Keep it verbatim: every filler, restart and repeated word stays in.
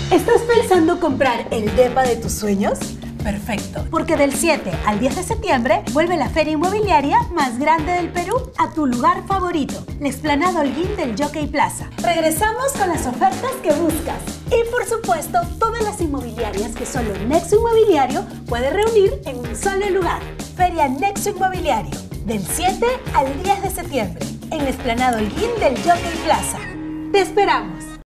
¿Estás pensando comprar el depa de tus sueños? Perfecto, porque del siete al diez de septiembre vuelve la feria inmobiliaria más grande del Perú a tu lugar favorito, la explanada Holguín del Jockey Plaza. Regresamos con las ofertas que buscas y, por supuesto, todas las inmobiliarias que solo Nexo Inmobiliario puede reunir en un solo lugar. Feria Nexo Inmobiliario, del siete al diez de septiembre, en la explanada Holguín del Jockey Plaza. ¡Te esperamos!